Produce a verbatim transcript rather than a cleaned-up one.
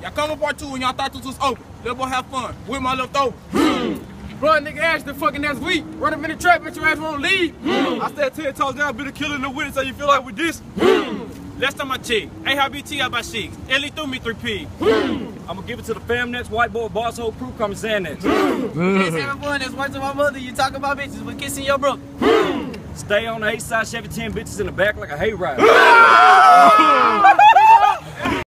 Y'all come on part two when y'all thought this was open. Little boy have fun. With my leftover. Bro, nigga ass the fucking next week. Run up in the trap, but your ass won't leave. I said ten toes down, been a killer in the winter, so you feel like with this? Last time I checked, A-High B T out by six. Ellie threw me three P. I'm gonna give it to the fam next. White boy, boss, whole crew coming saying next. Yes, everyone that's watching my mother, you talk about bitches, but kissing your brother. Stay on the east side, Chevy ten bitches in the back like a hayride.